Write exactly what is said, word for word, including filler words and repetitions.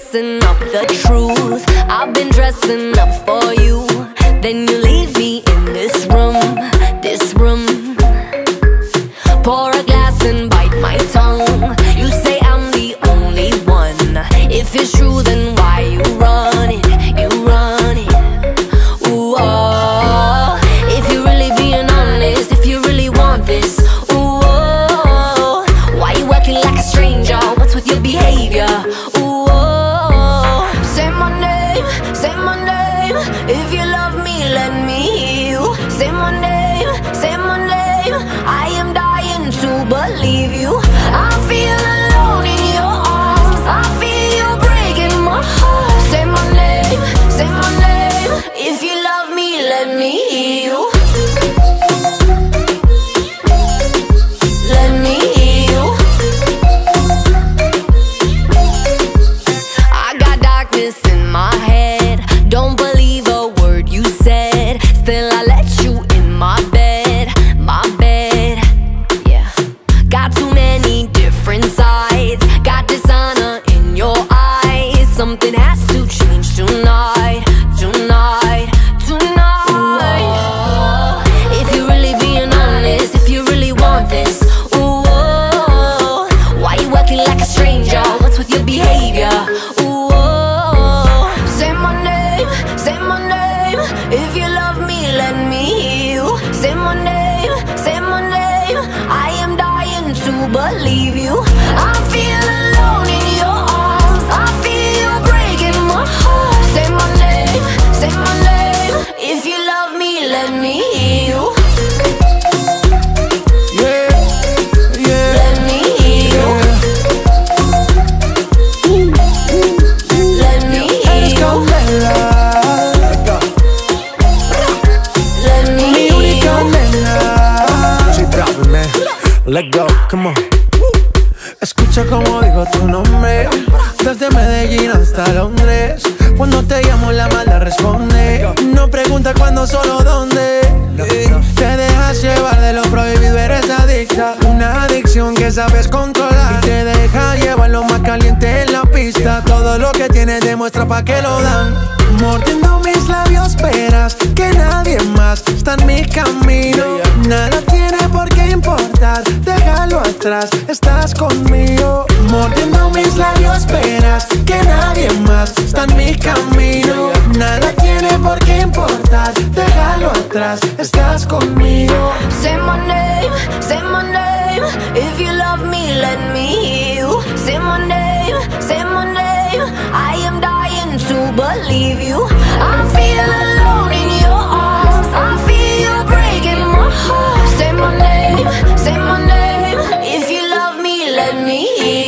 messing up the truth. I've been dressing up for you, then you leave me in this room, this room. Pour a glass and bite my tongue. You say I'm the only one. If it's true, then why you run it, you run it. Ooh, oh. If you're really being honest, if you really want this, ooh, oh. Why you acting like a stranger? What's with your behavior? Ooh, oh. Say my name, say my name. If you love me, let me hear you. Say my name, say my name. I am dying to believe you. I feel alone in your arms. I feel you breaking my heart. Say my name, say my name. If you love me, let me hear you. Let me hear you. I got darkness in my head. Don't believe a word you said. Still I let you in my bed, my bed. Yeah. Got too many different sides. Got dishonor in your eyes. Something has to change tonight, tonight, tonight. Ooh, if you're really being honest, if you really want this, ooh, oh, why you acting like a stranger? What's with your behavior? Ooh, oh, say my name, say my name. If you love me, let me hear you. Say my name, say my name. I am dying to believe you. I feel alone in your arms. I feel you breaking my heart. Say my name, say my name. If you love me, let me hear you. Yeah, yeah. Let me hear you. Let me hear you. Let me Mi hear única you. nena. Soy Balvin, man. Let go, come on. Escucha como digo tu nombre, desde Medellín hasta Londres. Cuando te llamo la mala responde. No pregunta cuándo, solo dónde. Te dejas llevar de lo prohibido, eres adicta. Una adicción que sabes controlar. Y te deja llevar lo más caliente en la pista. Todo lo que tienes demuestra pa' que lo dan. Mordiendo mis labios esperas que nadie más está en mi camino. Nada tiene por qué importar, déjalo atrás, estás conmigo. Mordiendo mis labios esperas que nadie más está en mi camino. Nada tiene por qué importar, déjalo atrás, estás conmigo. Say my name, say my name. If you love me, let me hear you. Say my name, say my name. I am dying to believe you. I feel alone in your arms. I feel you breaking my heart. Say my name, say my name. If you love me, let me hear you.